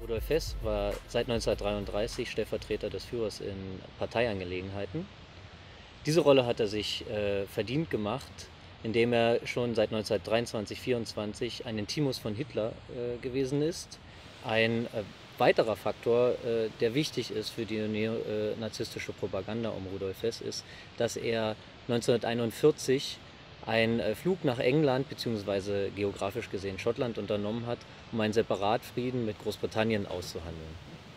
Rudolf Hess war seit 1933 Stellvertreter des Führers in Parteiangelegenheiten. Diese Rolle hat er sich verdient gemacht, indem er schon seit 1923/24 ein Intimus von Hitler gewesen ist. Ein weiterer Faktor, der wichtig ist für die neonazistische Propaganda um Rudolf Hess, ist, dass er 1941 einen Flug nach England bzw. geografisch gesehen Schottland unternommen hat, um einen Separatfrieden mit Großbritannien auszuhandeln.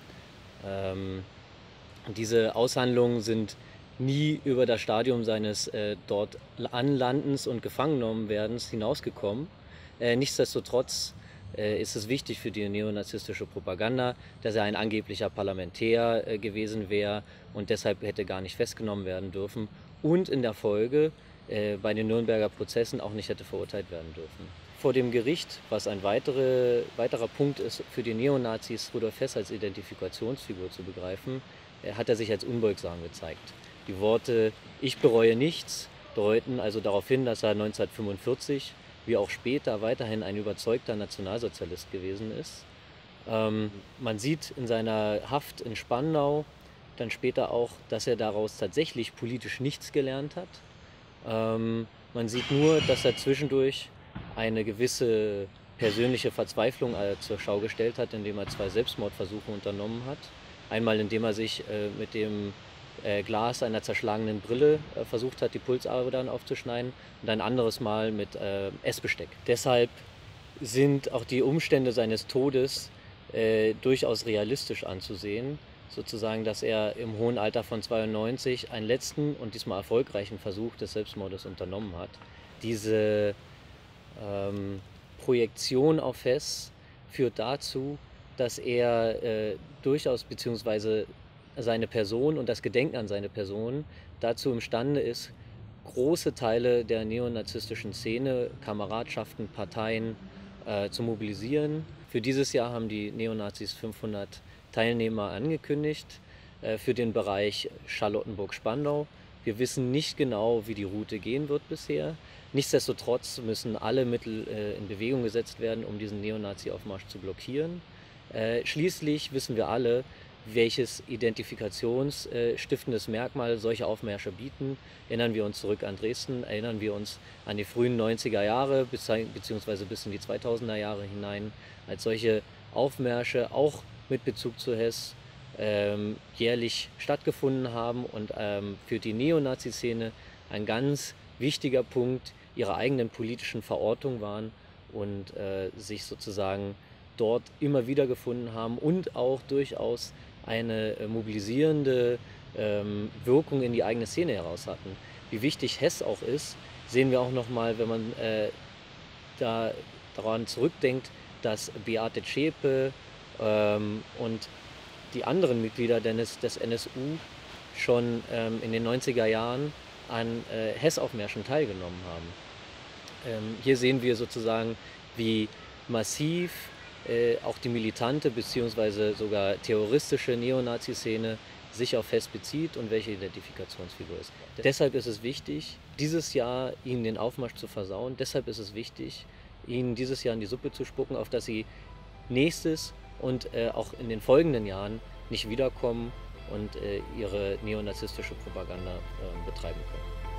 Diese Aushandlungen sind nie über das Stadium seines dort Anlandens und Gefangennahmewerdens hinausgekommen. Nichtsdestotrotz ist es wichtig für die neonazistische Propaganda, dass er ein angeblicher Parlamentär gewesen wäre und deshalb hätte gar nicht festgenommen werden dürfen und in der Folge bei den Nürnberger Prozessen auch nicht hätte verurteilt werden dürfen. Vor dem Gericht, was ein weiterer Punkt ist für die Neonazis, Rudolf Hess als Identifikationsfigur zu begreifen, hat er sich als unbeugsam gezeigt. Die Worte "Ich bereue nichts" deuten also darauf hin, dass er 1945 wie auch später weiterhin ein überzeugter Nationalsozialist gewesen ist. Man sieht in seiner Haft in Spandau dann später auch, dass er daraus tatsächlich politisch nichts gelernt hat. Man sieht nur, dass er zwischendurch eine gewisse persönliche Verzweiflung zur Schau gestellt hat, indem er 2 Selbstmordversuche unternommen hat. Einmal, indem er sich mit dem Glas einer zerschlagenen Brille versucht hat, die Pulsadern aufzuschneiden, und ein anderes Mal mit Essbesteck. Deshalb sind auch die Umstände seines Todes durchaus realistisch anzusehen. Sozusagen, dass er im hohen Alter von 92 einen letzten und diesmal erfolgreichen Versuch des Selbstmordes unternommen hat. Diese Projektion auf Hess führt dazu, dass er durchaus, beziehungsweise seine Person und das Gedenken an seine Person dazu imstande ist, große Teile der neonazistischen Szene, Kameradschaften, Parteien zu mobilisieren. Für dieses Jahr haben die Neonazis 500 Teilnehmer angekündigt für den Bereich Charlottenburg-Spandau. Wir wissen nicht genau, wie die Route gehen wird bisher. Nichtsdestotrotz müssen alle Mittel in Bewegung gesetzt werden, um diesen Neonazi-Aufmarsch zu blockieren. Schließlich wissen wir alle, welches identifikationsstiftendes Merkmal solche Aufmärsche bieten. Erinnern wir uns zurück an Dresden, erinnern wir uns an die frühen 90er Jahre beziehungsweise bis in die 2000er Jahre hinein, als solche Aufmärsche auch mit Bezug zu Hess jährlich stattgefunden haben und für die Neonazi-Szene ein ganz wichtiger Punkt ihrer eigenen politischen Verortung waren und sich sozusagen dort immer wieder gefunden haben und auch durchaus eine mobilisierende Wirkung in die eigene Szene heraus hatten. Wie wichtig Hess auch ist, sehen wir auch nochmal, wenn man daran zurückdenkt, dass Beate Zschäpe und die anderen Mitglieder des NSU schon in den 90er Jahren an Hess-Aufmärschen teilgenommen haben. Hier sehen wir sozusagen, wie massiv auch die militante bzw. sogar terroristische Neonazi-Szene sich auf Hess bezieht und welche Identifikationsfigur ist. Deshalb ist es wichtig, dieses Jahr ihnen den Aufmarsch zu versauen. Deshalb ist es wichtig, ihnen dieses Jahr in die Suppe zu spucken, auf dass sie nächstes und auch in den folgenden Jahren nicht wiederkommen und ihre neonazistische Propaganda betreiben können.